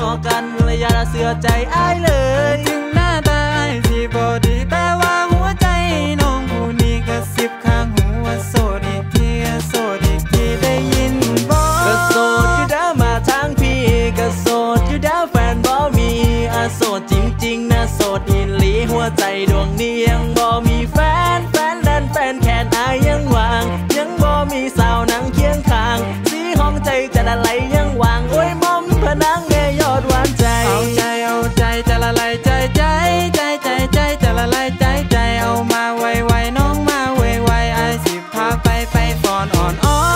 กันเลยอย่าเสือใจอ้ายเลยถึงหน้าตาอ้ายสิบ่ดีแต่ว่าหัวใจน้องผู้นี้กระซิบข้างหูว่าโสดอีกทีโสดอีกทีได้ยินบ่ก็โสดอยู่เด้อมาทางพี่ก็โสดอยู่เด้อแฟนบ่มีโสดจริงๆนะโสดอีหลีหัวใจดวงนี้ยังบ่มีแฟนนั้นแฟนแค่อายยังว่างยังบ่มีสาวนั่งเคียงข้างสีห้องใจจะละไหลยังว่างโอ้ยมอมพนังแง่ยอดหวานใจเอาใจจะละลายใจจะละลายใจเอามาไวน้องมาไวอ้ายสิพาไปฟ้อนอ่อน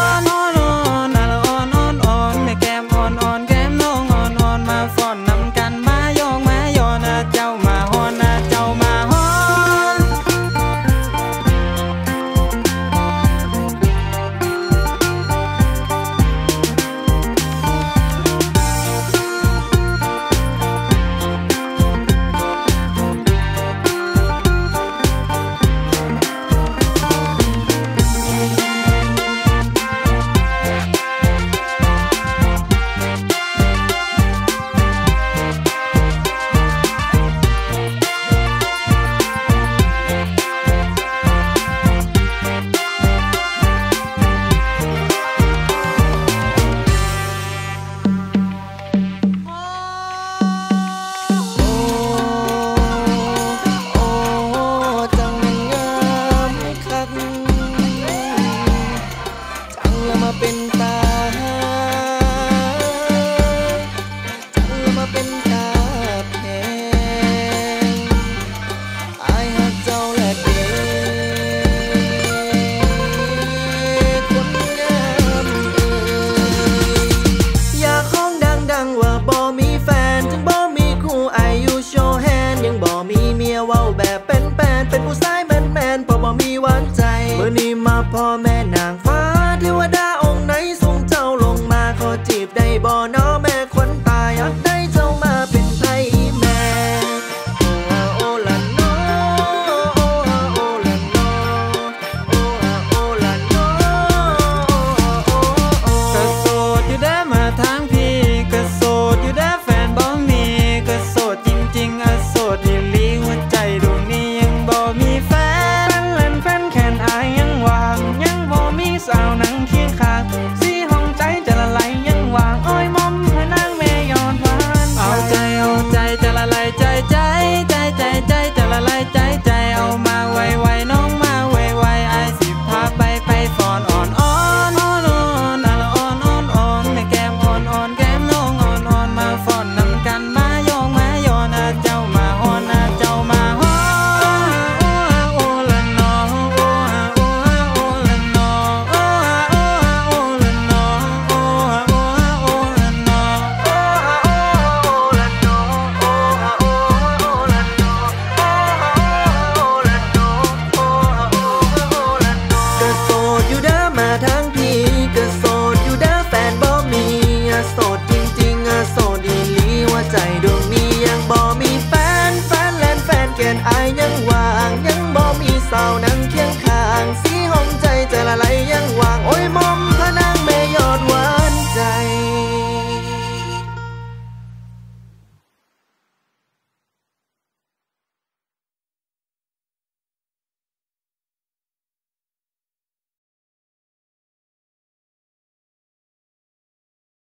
แม่แก้มอ่อนแก้มน้องอ่อนมาฟ้อนนำกันมายองนะเจ้ามาฮอนนะเจ้ามาฮอนเป็นตาเป็นตาแพงอายหักเจ้าและเด็กคนงามอยากห้องดังว่าบ่มีแฟนจึงบ่มีคู่อายุโชว์แฮนยังบ่มีเมียเว้าแบบเป็นผู้ชายแมนพอบ่มีหวานใจเมื่อนี้มาพ่อแม่นางฟ้าเทวดาองค์ไหนส่งเจ้าลงมาขอจีบได้บ่น้อแม่คนตายอยากได้เจ้ามาเป็นไพ่แม่โอละโนโอละโนโอละโนก็โสดอยู่เด้อมาทางพี่ก็โสดอยู่เด้อแฟนบ้องมีก็โสดจริงๆโสดอีหลีหัวใจดวงนี้ยังบ่มีแฟนแค่อายยังว่างยังบ่มีสาวนั่งเคียงข้าง